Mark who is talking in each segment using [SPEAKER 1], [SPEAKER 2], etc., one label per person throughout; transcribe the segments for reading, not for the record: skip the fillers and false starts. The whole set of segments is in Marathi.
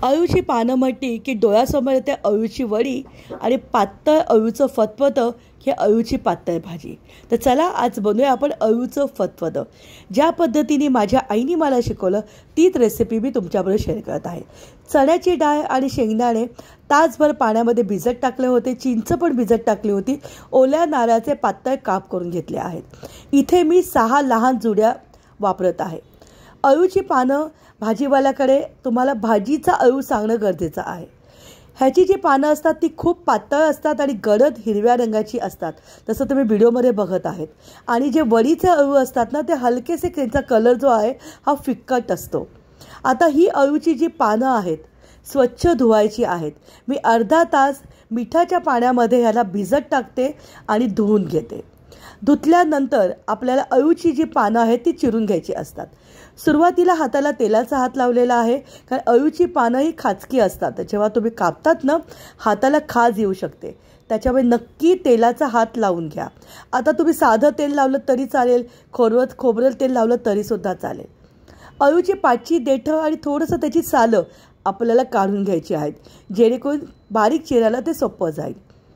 [SPEAKER 1] अळूची पानं म्हटली की डोळ्यासमोर येते अळूची वडी आणि पातळ अळूचं फतफतं हे अळूची पातळ भाजी. तर चला आज बनवूया आपण अळूचं फतफतं. ज्या पद्धतीने माझ्या आईने मला शिकवलं तीच रेसिपी मी तुमच्याबरोबर शेअर करत आहे. चण्याची डाळ आणि शेंगदाणे तासभर पाण्यामध्ये भिजत टाकले होते, चिंच पण भिजत टाकली होती, ओल्या नारळाचे पातळ काप करून घेतले आहेत. इथे मी 6 लहान जुड्या वापरत आहे. अळूची पानं भाजीवाल्याकडे तुम्हाला भाजीचा अळू सांगणं गरजेचं आहे. ह्याची जी पानं असतात ती खूप पातळ असतात आणि गडद हिरव्या रंगाची असतात, जसं तुम्ही व्हिडिओमध्ये बघत आहेत. आणि जे वडीचे अळू असतात ना, ते हलकेसे त्यांचा कलर जो आहे हा फिक्कट असतो. आता ही अळूची जी पानं आहेत स्वच्छ धुवायची आहेत. मी अर्धा तास मिठाच्या पाण्यामध्ये ह्याला भिजत टाकते आणि धुवून घेते. धुतल्यानंतर आपल्याला अळूची जी पानं आहेत ती चिरून घ्यायची असतात. सुरुवातीला हाताला तेलाचा हात लावलेला आहे, कारण अळूची पानं ही खाजकी असतात. जेव्हा तुम्ही कापतात ना, हाताला खाज येऊ शकते, त्याच्यामुळे नक्की तेलाचा हात लावून घ्या. आता तुम्ही साधं तेल लावलं तरी चालेल, खोबरं तेल लावलं तरीसुद्धा चालेल. अळूची पाचची देठं आणि थोडंसं त्याची सालं आपल्याला काढून घ्यायची आहेत, जेणेकरून बारीक चिरायला ते सोपं जाईल.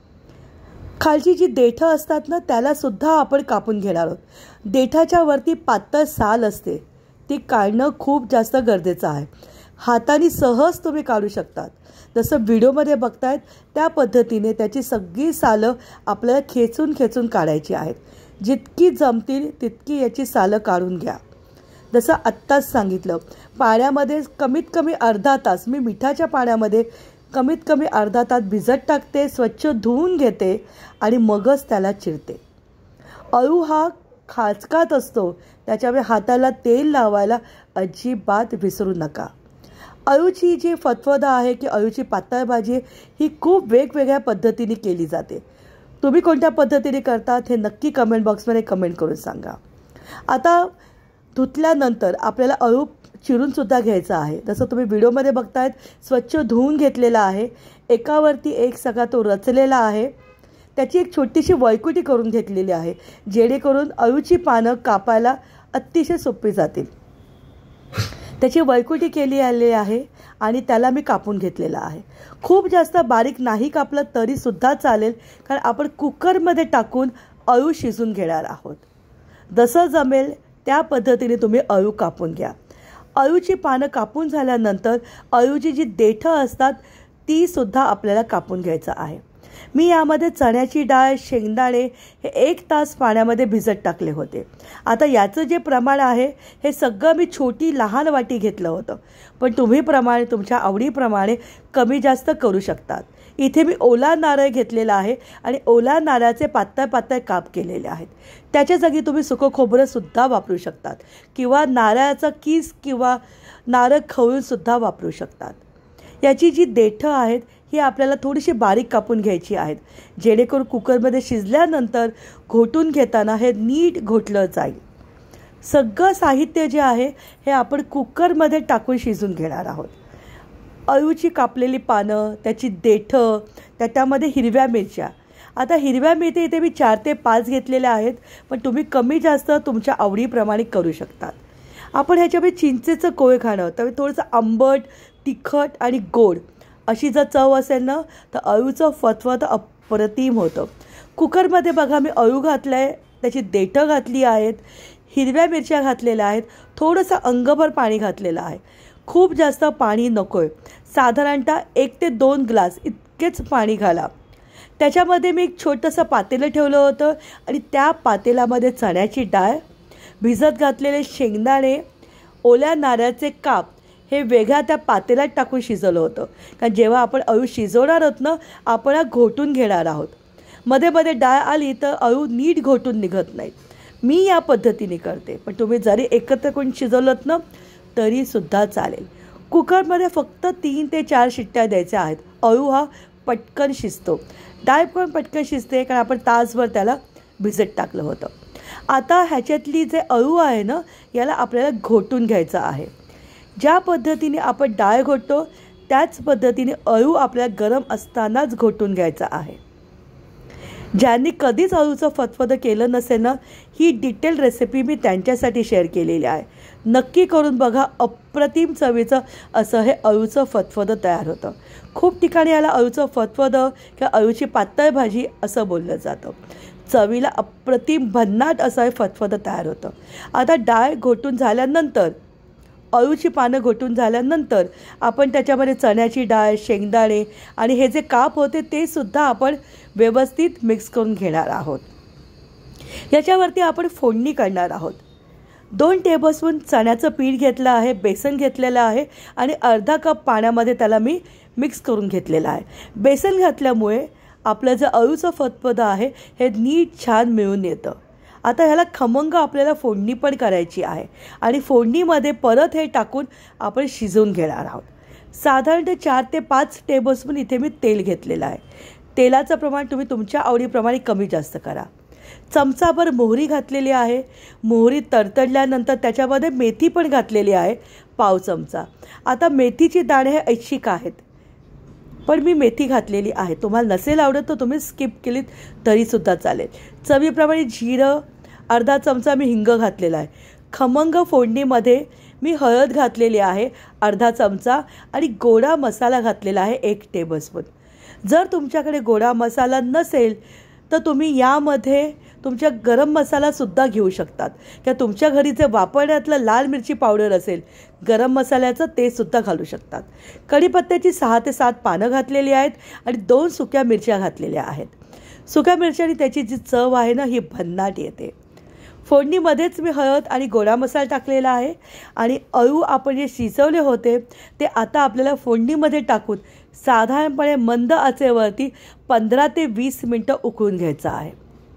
[SPEAKER 1] खालची जी देठं असतात ना, त्यालासुद्धा आपण कापून घेणार आहोत. देठाच्या वरती पातळ साल असते, ती काढणं खूप जास्त गरजेचं आहे. हाताने सहज तुम्ही काढू शकतात. जसं व्हिडिओमध्ये बघतायत त्या पद्धतीने त्याची सगळी सालं आपल्याला खेचून काढायची आहेत. जितकी जमतील तितकी याची सालं काढून घ्या. जसं आत्ताच सांगितलं, पाण्यामध्ये कमीत कमी अर्धा तास, मी मिठाच्या पाण्यामध्ये कमीत कमी अर्धा तास भिजत टाकते, स्वच्छ धुवून घेते आणि मगच त्याला चिरते. अळू हा खाचकात असतो, त्याच्यामुळे हाताला तेल लावायला अजिबात विसरू नका. अळूची जी फतफतं आहे की अळूची पातळ भाजी ही खूप वेगवेगळ्या पद्धतीने केली जाते. तुम्ही कोणत्या पद्धतीने करतात हे नक्की कमेंट बॉक्समध्ये कमेंट करून सांगा. आता धुतल्यानंतर आपल्याला अळू चिरूनसुद्धा घ्यायचा आहे. जसं तुम्ही व्हिडिओमध्ये बघतायत, स्वच्छ धुवून घेतलेला आहे. एकावरती एक सगळा तो रचलेला आहे. त्याची एक छोटीशी वळकुटी करून घेतलेली आहे, जेणेकरून अळूची पानं कापायला अतिशय सोपी जातील. त्याची वळकुटी केली आली आहे आणि त्याला मी कापून घेतलेला आहे. खूप जास्त बारीक नाही कापलं तरीसुद्धा चालेल, कारण आपण कुकरमध्ये टाकून अळू शिजून घेणार आहोत. जसं जमेल त्या पद्धतीने तुम्ही अळू कापून घ्या. अळूची पानं कापून झाल्यानंतर अळूची जी देठं असतात तीसुद्धा आपल्याला कापून घ्यायचं आहे. मी यामध्ये चण्याची डाळ, शेंगदाणे हे 1 तास पाण्यामध्ये भिजत टाकले होते. आता याचं जे प्रमाण आहे हे सगळं मी छोटी लहान वाटी घेतलं होतं, पण तुम्ही प्रमाण तुमच्या आवडीप्रमाणे कमी जास्त करू शकतात. इथे मी ओला नारळ घेतलेला आहे आणि ओला नारळाचे पातळ काप केलेले आहेत. त्याच्या जागी तुम्ही सुकं खोबरंसुद्धा वापरू शकतात किंवा नारळाचा कीस किंवा नारळ खवळूनसुद्धा वापरू शकतात. याची जी देठं आहेत ही आपल्याला थोडीशी बारीक कापून घ्यायची आहेत, जेणेकरून कुकरमध्ये शिजल्यानंतर घोटून घेताना हे नीट घोटलं जाईल. सगळं साहित्य जे आहे हे आपण कुकरमध्ये टाकून शिजून घेणार आहोत. अळूची कापलेली पानं, त्याची देठं, त्यामध्ये हिरव्या मिरच्या. आता हिरव्या मिरच्या इथे मी 4 ते 5 घेतलेल्या आहेत, पण तुम्ही कमी जास्त तुमच्या आवडीप्रमाणे करू शकतात. आपण ह्याच्यामध्ये चिंचेचं कोळ खाणं, तर थोडंसं आंबट, तिखट आणि गोड अशी जर चव असेल ना, तर अळूचं फतफतं अप्रतिम होतं. कुकरमध्ये बघा मी अळू घातलं आहे, त्याची देठं घातली आहेत, हिरव्या मिरच्या घातलेल्या आहेत, थोडंसं अंगभर पाणी घातलेलं आहे. खूप जास्त पाणी नको आहे, साधारणतः 1 ते 2 ग्लास इतकेच पाणी घाला. त्याच्यामध्ये मी एक छोटंसं पातेलं ठेवलं होतं आणि त्या पातेल्यामध्ये चण्याची डाळ, भिजत घातलेले शेंगदाणे, ओल्या नारळाचे काप हे वेगळ्या त्या पातेल्यात टाकून शिजवलं होतं. कारण जेव्हा आपण अळू शिजवणार आहोत ना, आपण घोटून घेणार आहोत. मध्ये मध्ये डाळ आली तर अळू नीट घोटून निघत नाहीत. मी या पद्धतीने करते, पण तुम्ही जरी एकत्र करून शिजवलंत ना तरीसुद्धा चालेल. कुकरमध्ये फक्त 3 ते 4 शिट्ट्या द्यायच्या आहेत. अळू हा पटकन शिजतो, डाळ पण पटकन शिजते, कारण आपण तासभर त्याला भिजत टाकलं होतं. आता ह्याच्यातली जे अळू आहे ना, याला आपल्याला घोटून घ्यायचं आहे. ज्या पद्धतीने आपण डाळ घोटतो त्याच पद्धतीने अळू आपल्याला गरम असतानाच घोटून घ्यायचा आहे. ज्यांनी कधीच अळूचं फतफदं केलं नसेल ना, ही डिटेल रेसिपी मी त्यांच्यासाठी शेअर केलेली आहे. नक्की करून बघा. अप्रतिम चवीचं असं हे अळूचं फतफदं तयार होतं. खूप ठिकाणी याला अळूचं फतफदं किंवा अळूची पातळ भाजी असं बोललं जातं. चवीला अप्रतिम भन्नाट असं हे फतफदं तयार होतं. आता डाळ घोटून झाल्यानंतर, अळूची पानं घोटून झाल्यानंतर आपण त्याच्यामध्ये चण्याची डाळ, शेंगदाणे आणि हे जे काप होते ते सुद्धा आपण व्यवस्थित मिक्स करून घेणार आहोत. याच्यावरती आपण फोडणी करणार आहोत. 2 टेबलस्पून चण्याचं पीठ घेतलं आहे, बेसन घेतलेलं आहे आणि अर्धा कप पाण्यामध्ये त्याला मी मिक्स करून घेतलेलं आहे. बेसन घातल्यामुळे आपलं जे अळूचं फतफदं आहे हे नीट छान मिळून येतं. आता ह्याला खमंग आपल्याला फोडणी पण करायची आहे आणि फोडणीमध्ये परत हे टाकून आपण शिजवून घेणार आहोत. साधारणतः 4 ते 5 टेबलस्पून इथे मी तेल घेतलेलं आहे. तेलाचं प्रमाण तुम्ही तुमच्या आवडीप्रमाणे कमी जास्त करा. चमचाभर मोहरी घातलेली आहे. मोहरी तडतडल्यानंतर त्याच्यामध्ये मेथी पण घातलेली आहे, पाव चमचा. आता मेथीची दाणे हे ऐच्छिक आहेत, पण मी मेथी घातलेली आहे. तुम्हाला नसेल आवडत तर तुम्ही स्किप केलीत तरीसुद्धा चालेल. चवीप्रमाणे जिरं, अर्धा चमचा मी हिंग घातलेला आहे. खमंग फोडणीमध्ये मी हळद घातलेली आहे अर्धा चमचा आणि गोडा मसाला घातलेला आहे 1 टेबलस्पून. जर तुमच्याकडे गोडा मसाला नसेल तर तुम्ही यामध्ये तुमच्या गरम मसालासुद्धा घेऊ शकतात किंवा तुमच्या घरी जे वापरण्यातलं लाल मिरची पावडर असेल गरम मसाल्याचं ते सुद्धा घालू शकतात. कढीपत्त्याची 6 ते 7 पानं घातलेली आहेत आणि 2 सुक्या मिरच्या घातलेल्या आहेत. सुक्या मिरच्याने त्याची जी चव आहे ना ही भन्नाट येते. फोडणीमध्येच मी हळद आणि गोडा मसाला टाकलेला आहे आणि अळू आपण जे शिजवले होते ते आता आपल्याला फोडणीमध्ये टाकून साधारणपणे मंद आचेवरती 15 ते 20 मिनटं उकळून घ्यायचं आहे.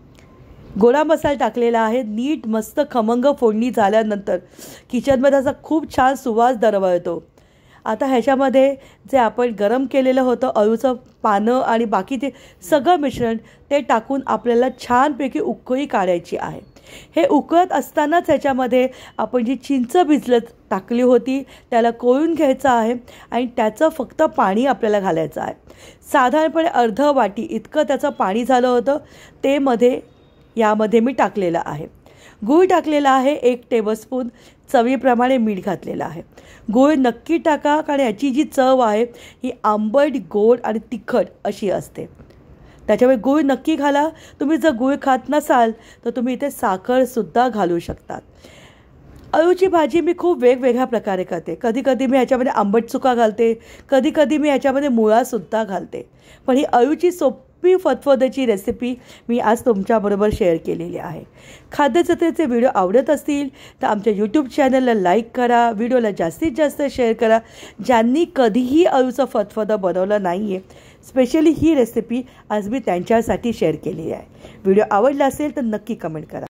[SPEAKER 1] गोडा मसाला टाकलेला आहे. नीट मस्त खमंग फोडणी झाल्यानंतर किचनमध्ये असा खूप छान सुवास दरवळतो. आता ह्याच्यामध्ये जे आपण गरम केलेलं होतं अळूचं पानं आणि बाकीचे सगळं मिश्रण ते टाकून आपल्याला छानपैकी उकळी काढायची आहे. हे उकळत असतानाच ह्याच्यामध्ये आपण जी चिंच भिजत टाकली होती त्याला कोळून घ्यायचं आहे आणि त्याचं फक्त पाणी आपल्याला घालायचं आहे. साधारणपणे अर्धा वाटी इतकं त्याचं पाणी झालं होतं ते यामध्ये मी टाकलेलं आहे. गूळ टाकलेला आहे 1 टेबलस्पून. चवीप्रमाणे मीठ घातलेलं आहे. गूळ नक्की टाका कारण याची जी चव आहे ही आंबट, गोड आणि तिखट अशी असते. त्याच्यामुळे गूळ नक्की घाला. तुम्ही जर गूळ खात नसाल तर तुम्ही इथे साखरसुद्धा घालू शकतात. अळूची भाजी मी खूप वेगवेगळ्या प्रकारे करते. कधी मी ह्याच्यामध्ये आंबट चुका घालते, कधी मी ह्याच्यामध्ये मुळासुद्धा घालते. पण ही अळूची सोपी फतफद्याची रेसिपी मी आज तुमच्याबरोबर शेअर केलेली आहे. खाद्यजत्रेचे व्हिडिओ आवडत असतील तर आमच्या यूट्यूब चॅनलला लाईक करा, व्हिडिओला जास्तीत जास्त शेअर करा. ज्यांनी कधीही अळूचं फतफदं बनवलं नाही आहे, स्पेशली ही रेसिपी आज मी त्यांच्यासाठी शेअर केली आहे. व्हिडिओ आवडला असेल तर नक्की कमेंट करा.